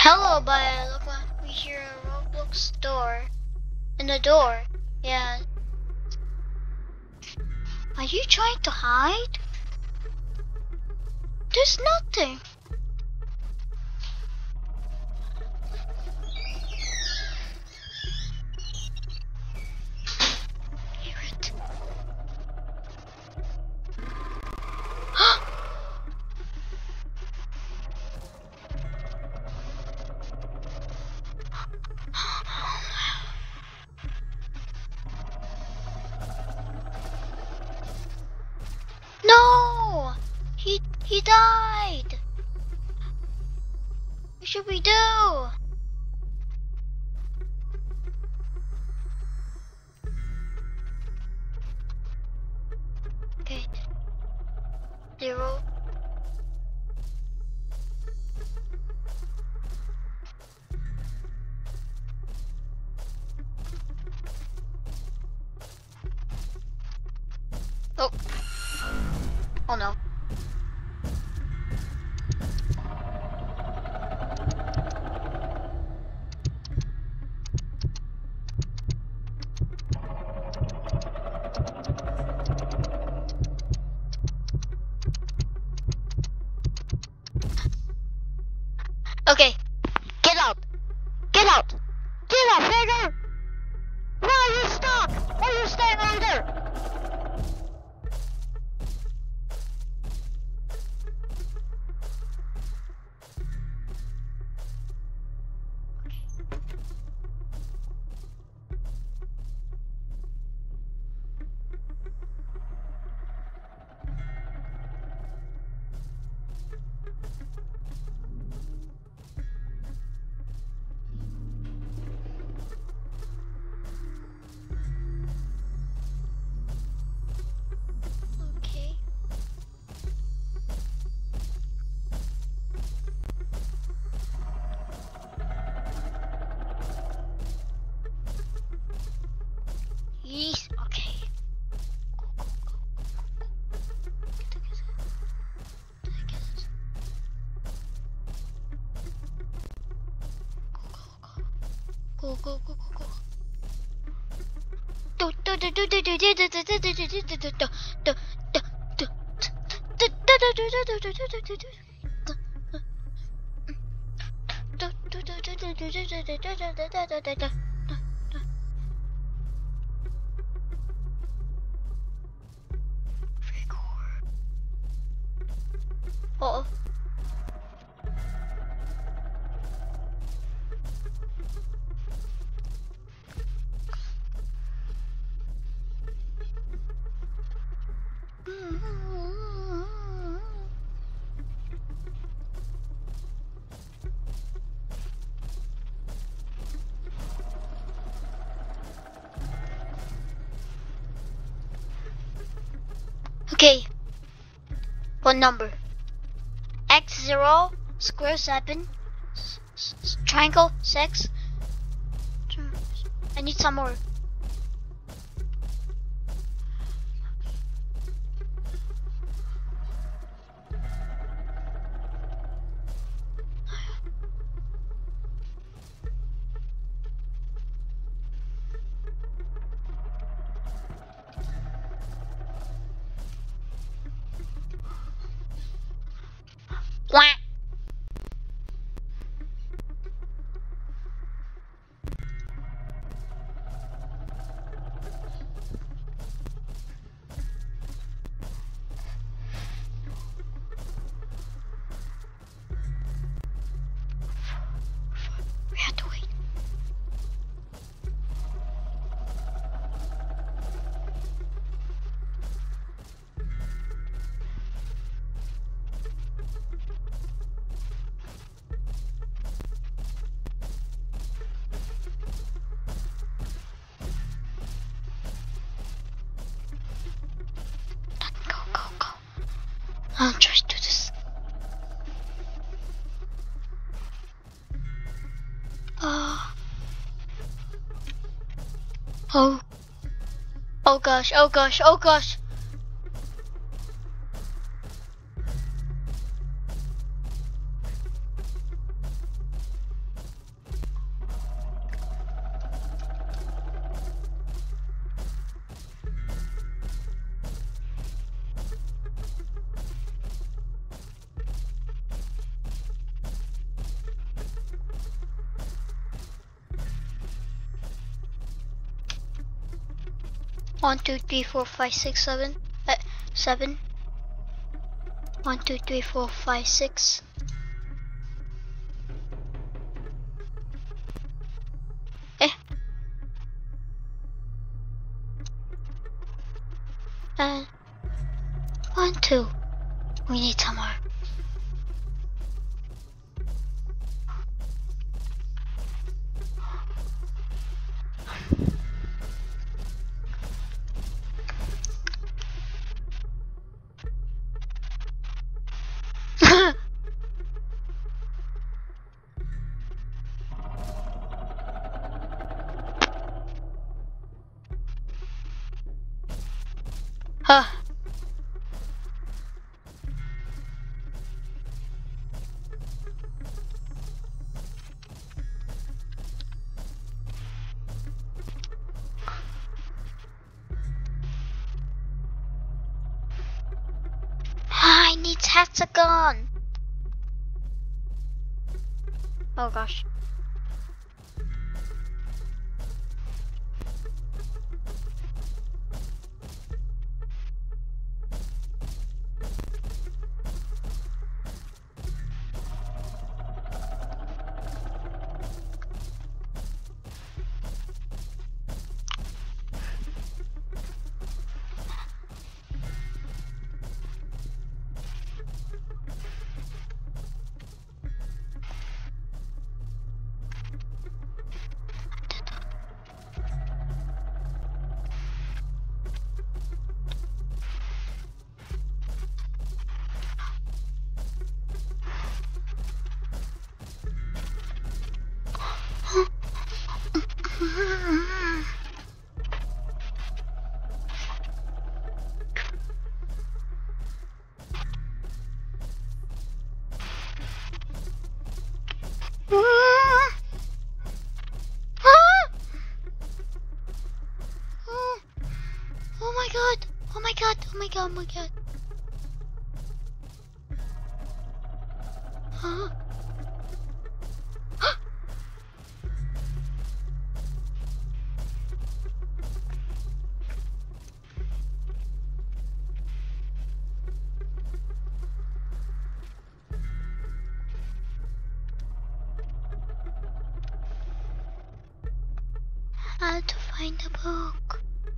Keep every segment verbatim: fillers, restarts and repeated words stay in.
Hello, Baya. Look what we hear a Roblox door. In the door. Yeah. Are you trying to hide? There's nothing. Hear it. No! He he died! What should we do? Okay. Zero. Oh. Oh no. Okay. Get out. Get out. Get out, Fager! Why are you stuck? Why are you staying over there? Okay. Yes. Okay. Go, go, go, go, go. Do, do, do, do, do, do, do, do, do, do, do, do, do, do, do, do, do, do, Uh-oh. Okay. What number? X zero, square seven, s s triangle six. I need some more. Quack. We have to wait. Go, go, go. I'll try to do this. Uh, oh. Oh gosh, oh gosh, oh gosh. One, two, three, four, five, six, seven. Uh, seven. One, two, three, four, five, six. Eh. And one, two. We need some more. Huh. I need hexagon. Oh gosh. Oh my god, oh my god, oh my god, oh my god. Huh? How to find a book.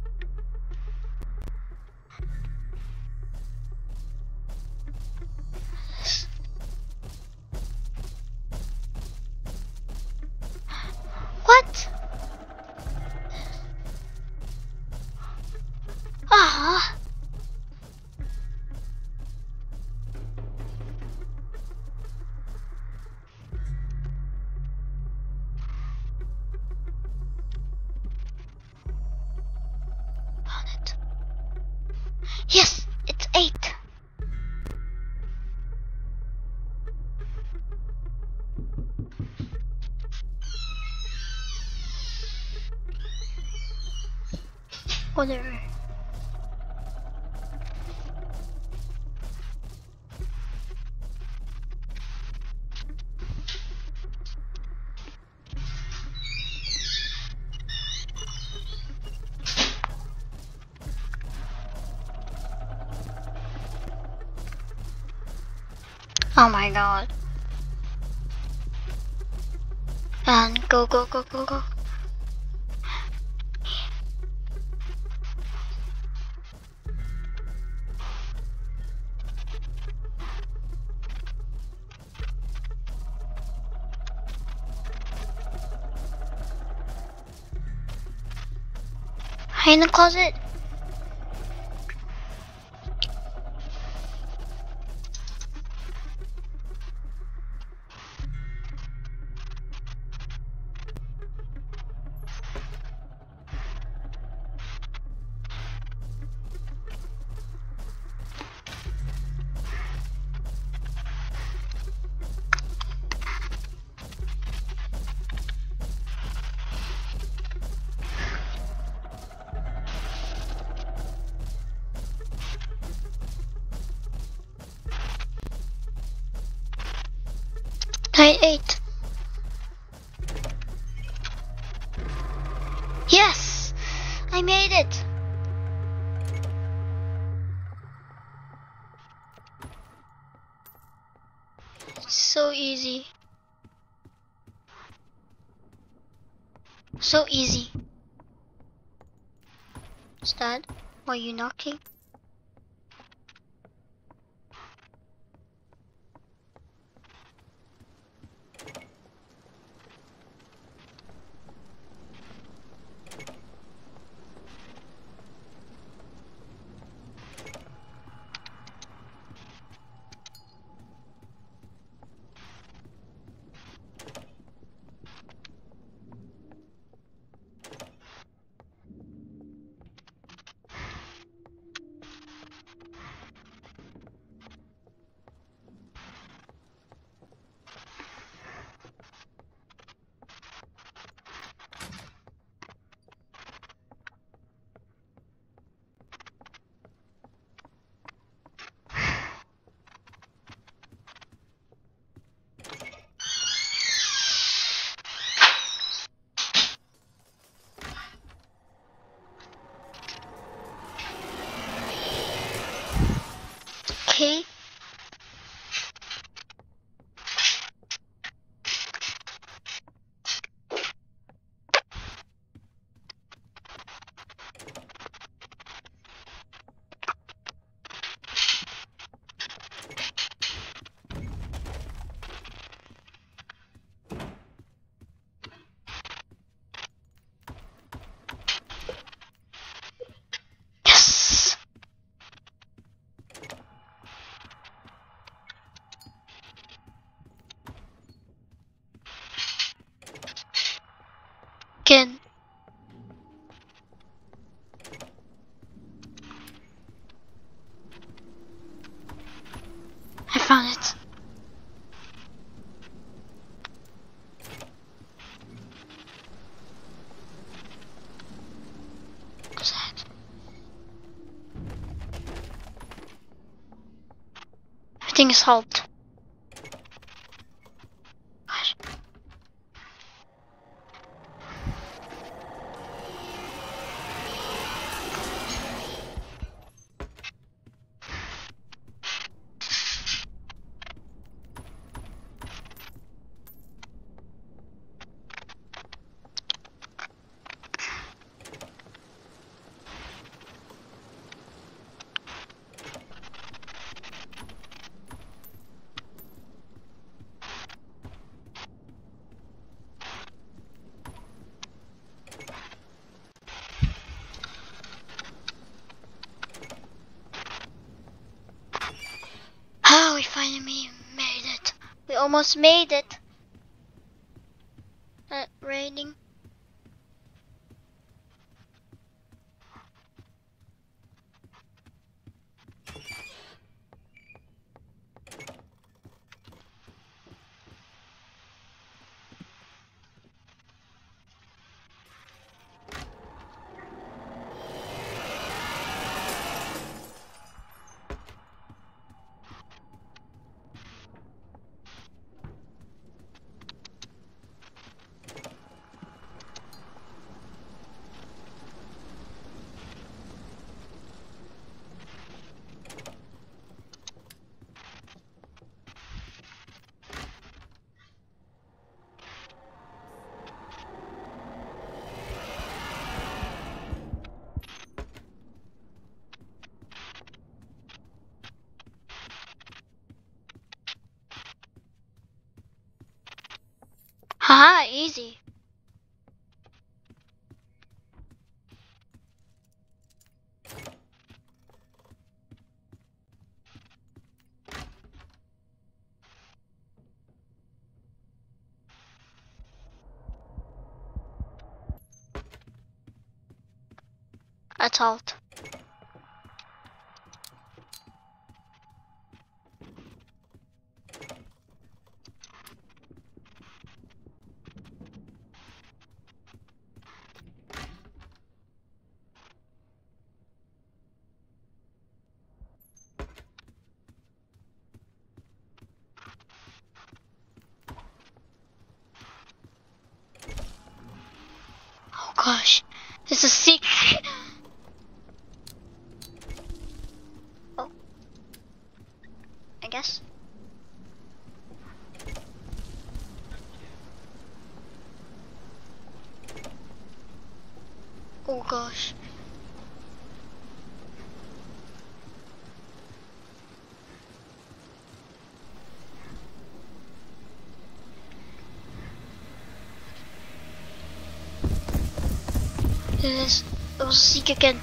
What? Ah. Found it. Yes, it's eight. Whatever. Oh my god. And go, go, go, go, go. In the closet. Nine eight. Yes, I made it. easy. So easy. Is that why you knocking? Okay. Yes. Again. I found it. What's that? Everything is helped. What? Oh, we finally made it. We almost made it. Uh, raining. Haha, easy. That's alt. Oh gosh, it's a secret. Oh, I guess. gosh. It is. It was seek again.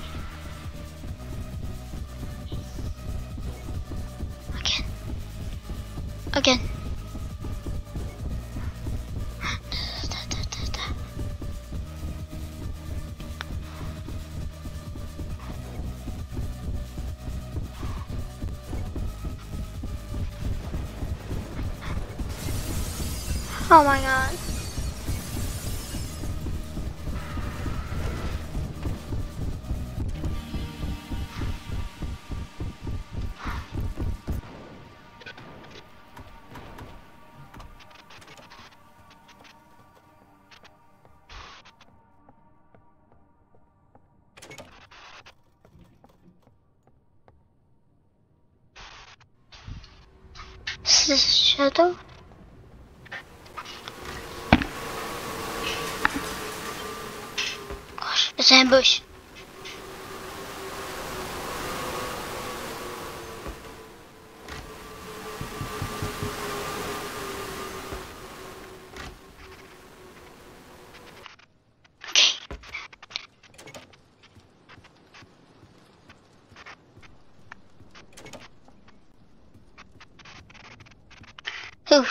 Again. Again. Oh my god. Is this a shadow? Gosh, it's an ambush. Ooh.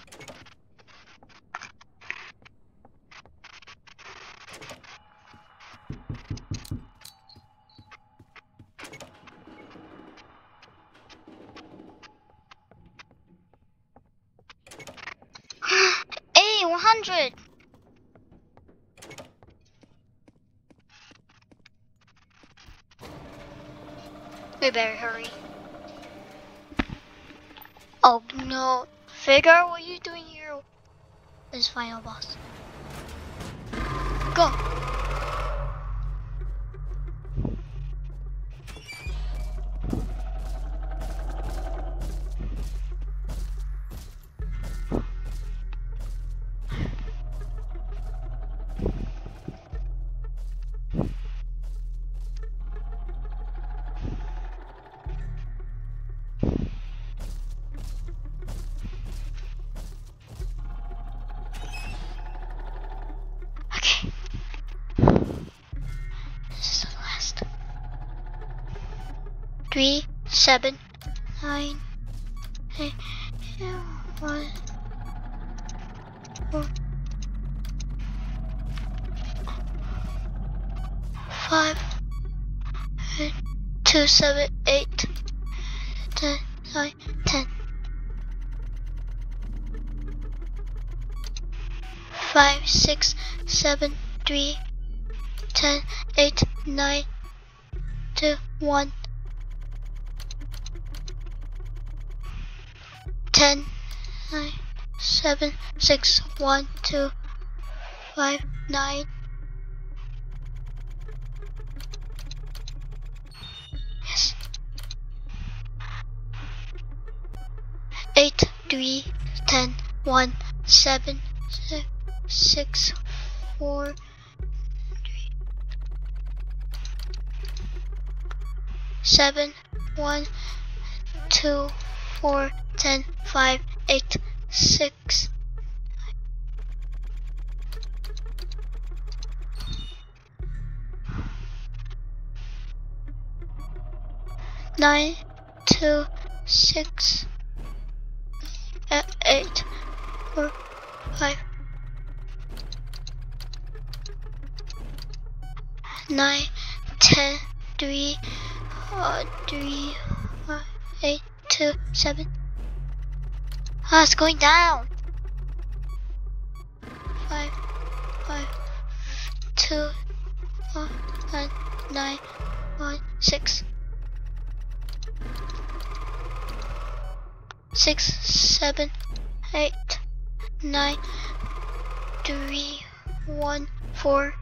Hey, one hundred. We better hurry. Oh no. Figure, what are you doing here? This final boss. Go. Three, seven, nine, eight, one, four, five, eight, two, seven, eight, ten, nine, ten. Five, six, seven, three, ten, eight, nine, two, one. Ten, nine, seven, six, one, two, five, nine. Yes. Eight, three, ten, one, seven, six, six, four, three, seven, one, two, four, ten, five, eight, six, nine, two, six, eight, four, five, nine, ten, three, uh, three, five, eight, two, seven. Ah, it's going down. Five, five, two, one, nine, nine, one, six, six, seven, eight, nine, three, one, four,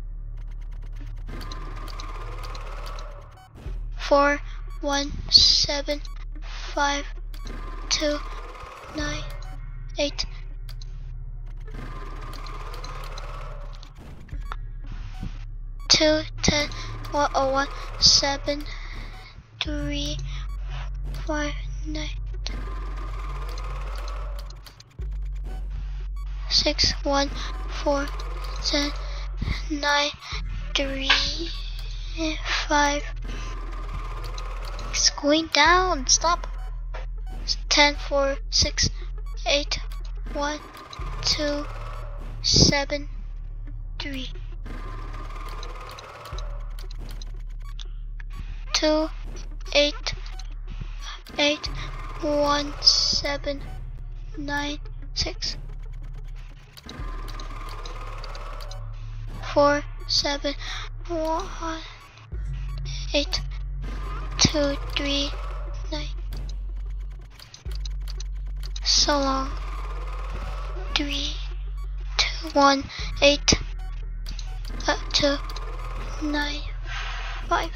four, one, seven, five, two, nine, eight, two, ten, one, oh, one, seven, three, five, nine, six, one, four, ten, nine, three, five. It's going down. Stop. ten, four, six, eight, one, two, seven, three, two, eight, eight, one, seven, nine, six, four, seven, one, eight, two, three, nine. So long. Three, two, one, eight, uh, two, nine, five.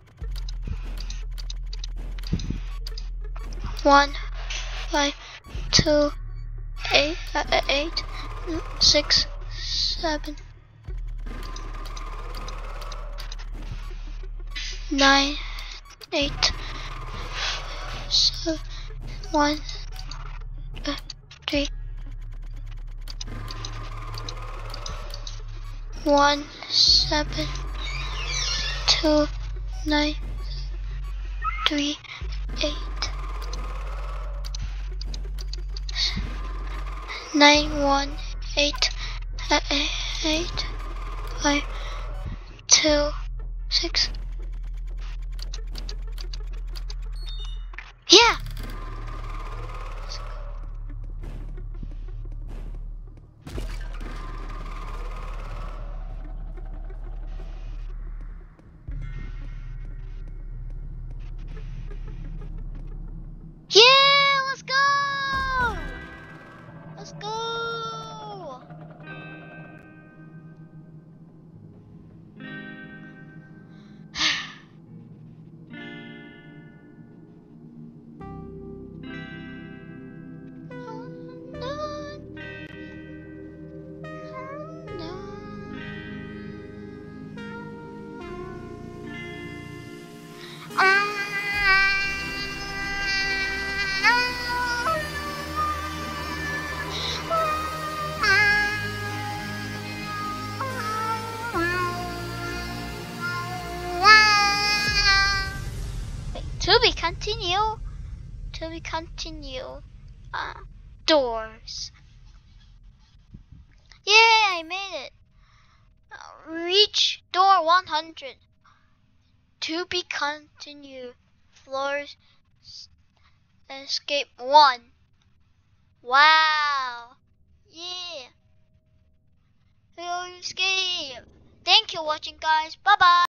One, five, two, eight, uh, eight, six, seven, nine, eight, seven, one, uh, three, one, seven, two, nine, three, eight. Nine, one, eight, uh, eight, five, two, six. Yeah. Yeah, let's go. Let's go. To be continue. To be continue. Uh, doors. Yeah, I made it. Uh, reach door one hundred. To be continue. Floors. Escape one. Wow. Yeah. We escape. Thank you for watching, guys. Bye bye.